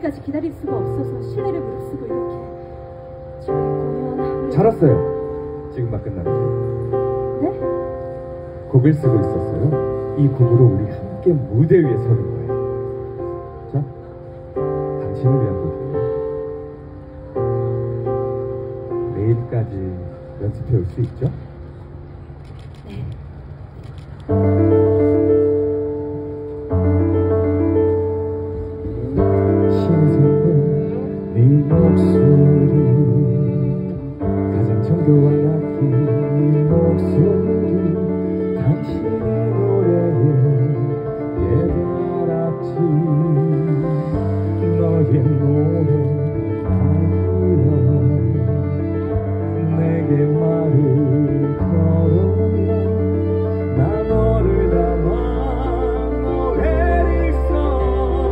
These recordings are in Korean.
때까지 기다릴 수가 없어서 실내를 무릅쓰고 이렇게 저희 공연... 잘 왔어요. 지금 막 끝났는데. 네? 곡을 쓰고 있었어요. 이 곡으로 우리 함께 무대 위에 서는 거예요. 자, 당신을 위한 곡이에요. 내일까지 연습해 올 수 있죠? 네. 신선한 네 목소리, 가장 정겨운 아낀 네 목소리, 당신의 노래에 깨달았지. 너의 노래가 날 내게 말을 걸어요. 나 너를 담아 노래를 써.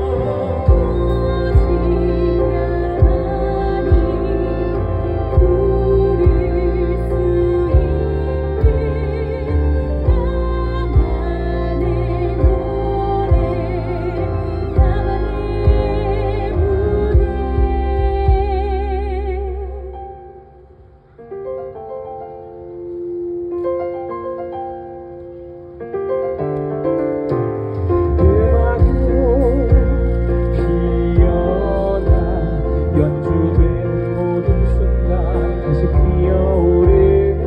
연주된 모든 순간 다시 피어오르네.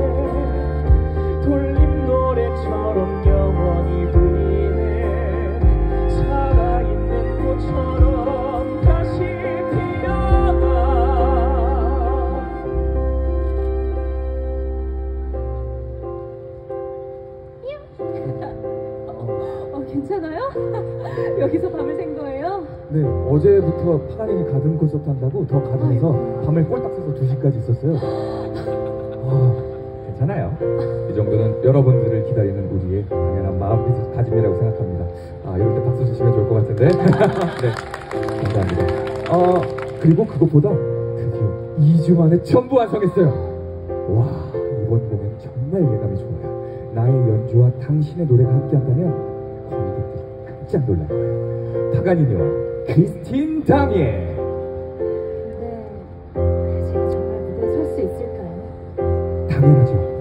돌림 노래처럼 영원히 보이네. 살아있는 꽃처럼 다시 피어나. 괜찮아요? 여기서 밤을 샌 거예요? 네, 어제부터 파가nin이 가든 콘서트 한다고 더 가든에서 밤을 꼴딱 새서 2시까지 있었어요. 괜찮아요. 이 정도는 여러분들을 기다리는 우리의 당연한 마음가짐이라고 생각합니다. 이럴 때 박수 주시면 좋을 것 같은데. 네, 감사합니다. 그리고 그것보다 드디어 2주 만에 전부 완성했어요. 와, 이번 공연 정말 예감이 좋아요. 나의 연주와 당신의 노래가 함께한다면 관객들이 깜짝 놀랄 거예요. 파가니니와 크리스틴 다미에. 근데 제가 정말 무대에 설 수 있을까요? 당연하죠.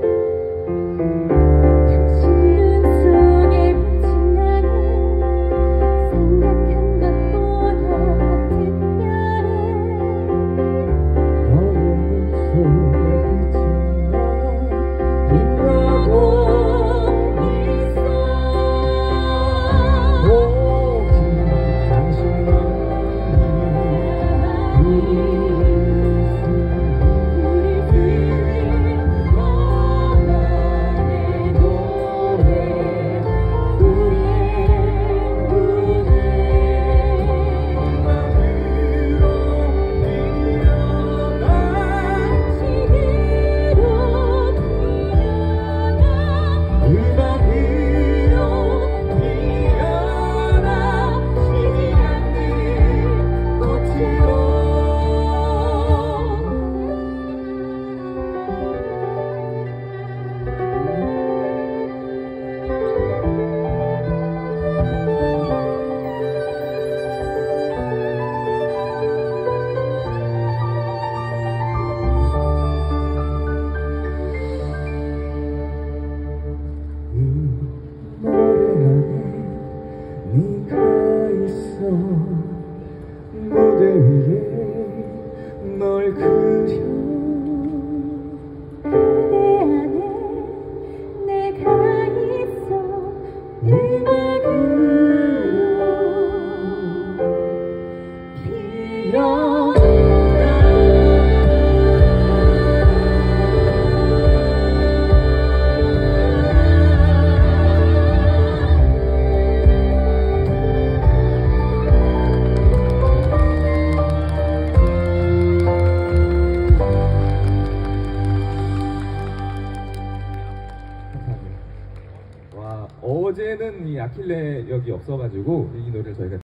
무대 위에 널 그려. 그대 안에 내가 있어. 음악으로 피어나. 어제는 이 아킬레역이 없어가지고 이 노래를 저희가